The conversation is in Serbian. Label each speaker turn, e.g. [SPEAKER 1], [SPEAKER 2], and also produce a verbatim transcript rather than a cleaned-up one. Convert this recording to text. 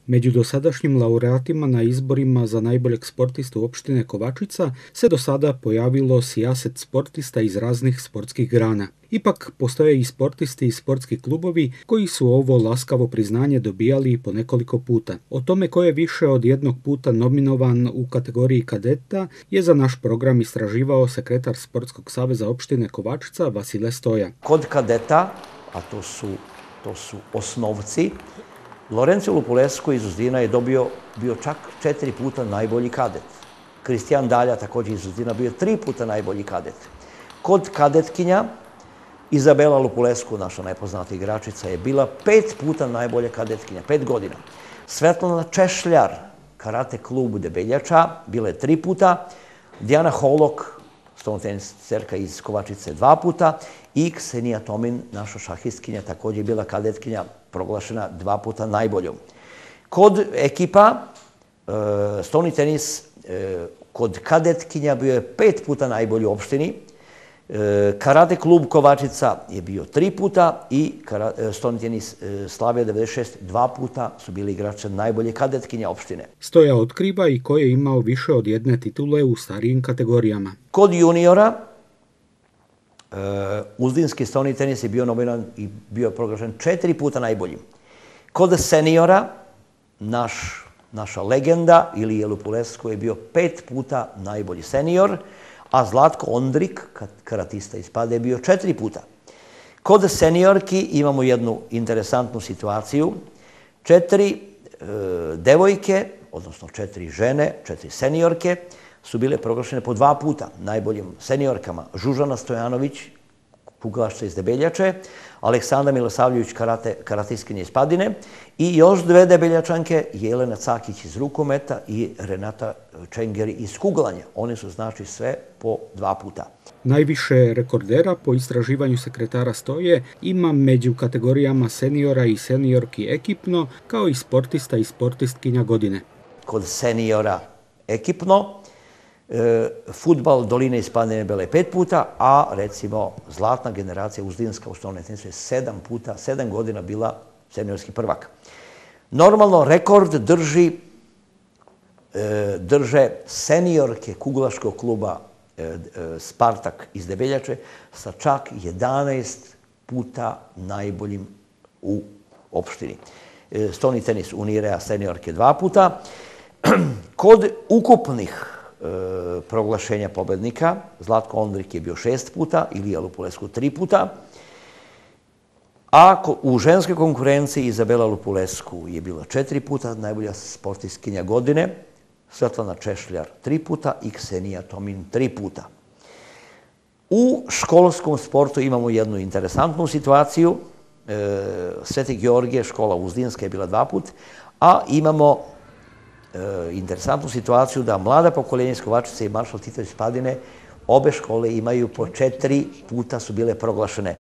[SPEAKER 1] Među dosadašnjim laureatima na izborima za najboljeg sportistu opštine Kovačica se do sada pojavilo sijaset sportista iz raznih sportskih grana. Ipak postoje i sportisti i sportski klubovi koji su ovo laskavo priznanje dobijali po nekoliko puta. O tome ko je više od jednog puta nominovan u kategoriji kadeta je za naš program istraživao sekretar Sportskog saveza opštine Kovačica Vasile Stoja.
[SPEAKER 2] Kod kadeta, a to su, to su osnovci, Lorenzo Lupulescu iz Uzdina je dobio, bio čak četiri puta najbolji kadet. Kristijan Dalja, također iz Uzdina, bio tri puta najbolji kadet. Kod kadetkinja, Izabela Lupulescu, naša najpoznata igračica, je bila pet puta najbolja kadetkinja, pet godina. Svetlana Češljar, karate klub Debeljača, bila je tri puta. Dijana Holok, stolnoteniserka iz Kovačice, dva puta. I Ksenija Tomin, naša šahistkinja, također je bila kadetkinja, proglašena dva puta najboljom. Kod ekipa, stolni tenis, kod kadetkinja bio je pet puta najbolji u opštini. Karate klub Kovačica je bio tri puta i stolni tenis Slavija devedeset šest dva puta su bili igrači najbolje kadetkinja opštine.
[SPEAKER 1] Stoja otkriva i ko je imao više od jedne titule u starijim kategorijama.
[SPEAKER 2] Kod juniora, Uzdinski stolni tenis je bio nominovan i bio proglašen četiri puta najboljim. Kod seniora, naš, naša legenda Ilija Lupulescu je bio pet puta najbolji senior, a Zlatko Ondrik, karatista iz Pade, je bio četiri puta. Kod seniorki imamo jednu interesantnu situaciju. Četiri e, devojke, odnosno četiri žene, četiri seniorke, su bile proglašene po dva puta najboljim seniorkama. Žužana Stojanović, kuglašca iz Debeljače, Aleksandra Milosavljević, karate, karatistkinja iz Padine i još dve Debeljačanke, Jelena Cakić iz rukometa i Renata Čengeri iz kuglanja. One su znači sve po dva puta.
[SPEAKER 1] Najviše rekordera po istraživanju sekretara Stoje ima među kategorijama seniora i seniorki ekipno, kao i sportista i sportistkinja godine.
[SPEAKER 2] Kod seniora ekipno, E, fudbal Doline iz Padine bila je pet puta, a recimo zlatna generacija Uzdinska u stolnom tenisu je sedam puta, sedam godina bila seniorski prvak. Normalno rekord drži, e, drže seniorke kuglaškog kluba e, e, Spartak iz Debeljače sa čak jedanaest puta najboljim u opštini. E, stolni tenis Unirea seniorke dva puta. Kod ukupnih proglašenja pobednika, Zlatko Ondrik je bio šest puta, Ilija Lupulescu tri puta, a u ženskoj konkurenciji Izabela Lupulescu je bila četiri puta najbolja sportistkinja godine, Svetlana Češljar tri puta i Ksenija Tomin tri puta. U školskom sportu imamo jednu interesantnu situaciju. Sveti Georgije, škola Uzdinska je bila dva puta, a imamo interesantnu situaciju da mlada pokoljenja iz Kovačice i Maršal Tito iz Padine, obe škole imaju po četiri puta su bile proglašene.